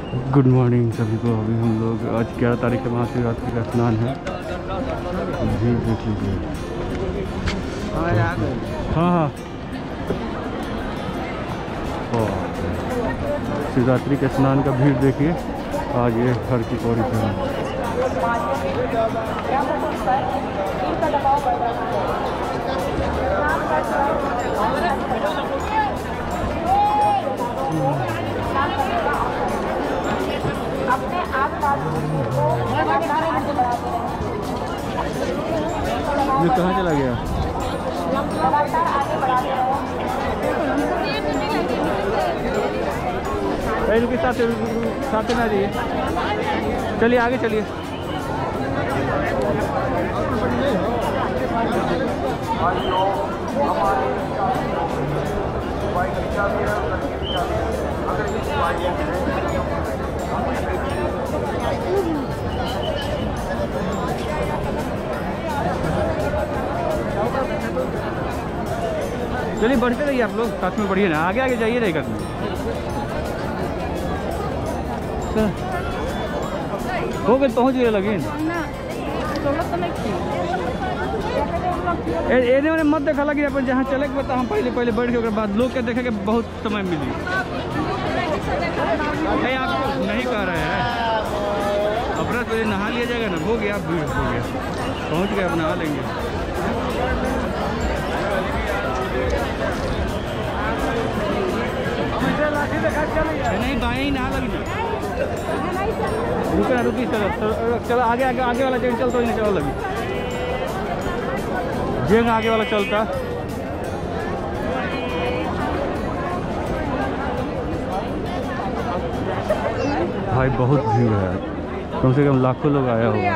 Good morning सभी को। अभी हम लोग आज 11 तारीख के महाशिवरात्रि का स्नान है। भीड़ देख लीजिए। हाँ शिवरात्रि के स्नान का भीड़ देखिए। आज ये हर की पौड़ी पे है। ये कहाँ चला गया? रुकिए, साथ में आ जाइए। चलिए आगे चलिए। चलिए बढ़ते रहिए आप लोग, साथ में बढ़िए ना। आगे आगे जाइए रहेगा। हो गए, पहुँच गए लगे। एने मैंने मत देखा लगी अपन जहाँ चले के बता। हम पहले बैठ के बाद लोग के देखे के बहुत समय मिली। नहीं आपको नहीं कह रहे हैं। अपना पहले नहा लिया जाएगा ना। हो गया, आप भीड़ हो गया, पहुँच गए, अब नहा लेंगे। नहीं बाएं ही नहा लगी ना। रुकी चलो आगे वाला जगह चलता नहीं चलो लगी। जगह आगे वाला चलता। भाई बहुत भीड़ है, कम से कम लाखों लोग आया होगा।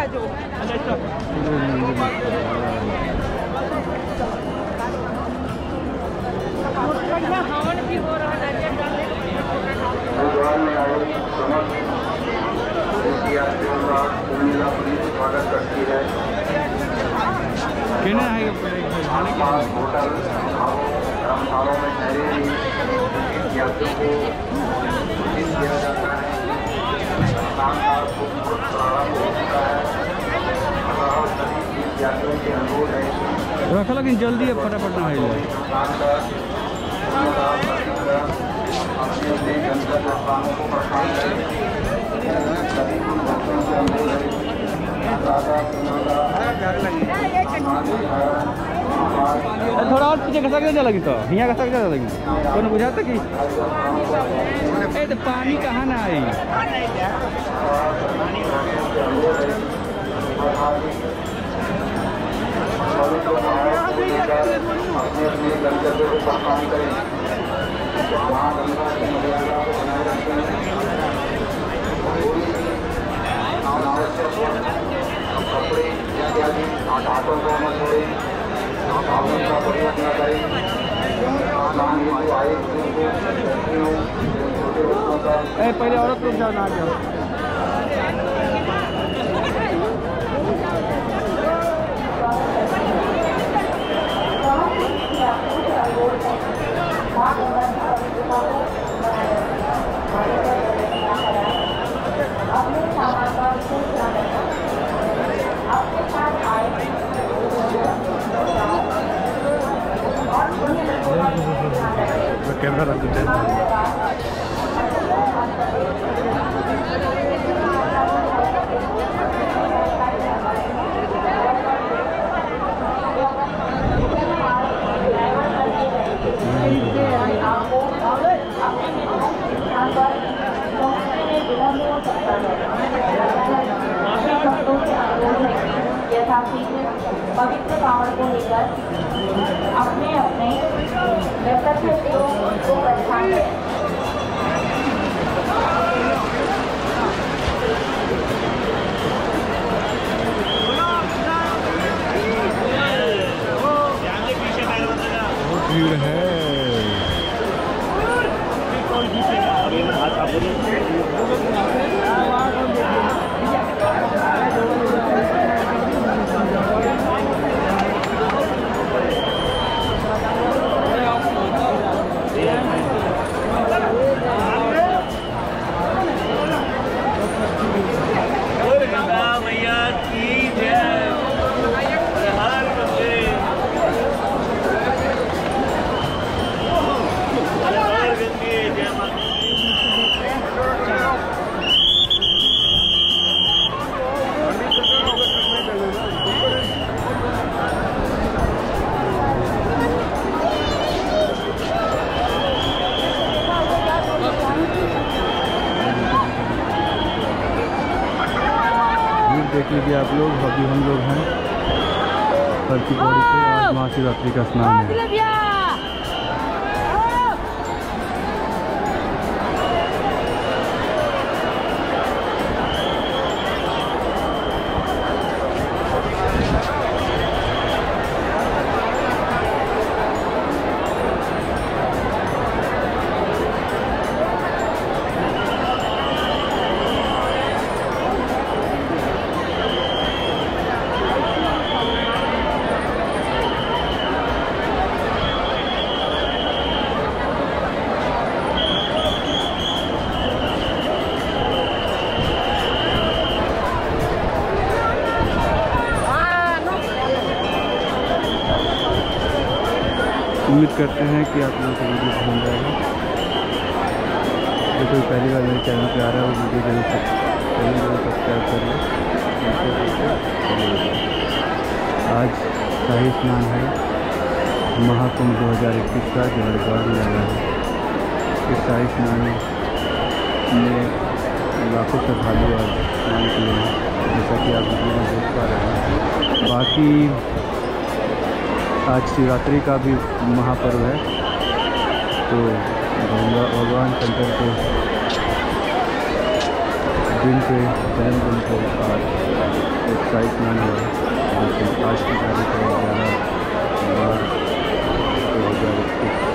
स्वागत करती है। होटल धर्मशालों में ठहरे यात्रियों को सूचित किया जाता है। स्नान का प्रारंभ हो चुका है। सभी यात्रियों के अनुरोध है रखा, लेकिन जल्दी है, फटाफट ना है। अपने अपने गंतव्य स्थानों को प्रस्थान करें। सभी भक्तों से अनुरोध है थोड़ा और पीछे घसक जा लगी, तो यहाँ घसक जा लगी। तो बुझाता कि तो पानी कहाँ ना आई। अपने अपने गंतव्य को प्रस्थान करें। वहाँ गंगा की मर्यादा को बनाए रखें। कपड़े इत्यादि हाथों को न छोड़ें। साबुन का प्रयोग न करें। स्नान हेतु आए छोटे बच्चों का पहले औरत लोग जाना। कैमरा रख देते हैं। पवित्र कांवड़ को लेकर अपने अपने गंतव्य को प्रस्थान करें। भीड़ है। देख लीजिए आप लोग। अभी हम लोग हैं फर्की पौड़ी से और महाशिवरात्रि का स्नान है। उम्मीद करते हैं कि आप लोगों को वीडियो पसंद आएगा। जो कोई पहली बार मेरे चैनल पे आ रहा है वो वीडियो जरूर सब्सक्राइब करिए। आज शाही स्नान है महाकुंभ 2021 का, जो हरिद्वार में लगा है। इस शाही स्नान में लाखों श्रद्धालु आज स्नान किए हैं, जैसा कि आप वीडियो में देख पा रहे हैं। बाकी आज शिवरात्रि का भी महापर्व है, तो भगवान शंकर के दिन पे जन्मदिन को आज एक शाही स्नान हुआ है। आज की तारीख है 11/12/2021।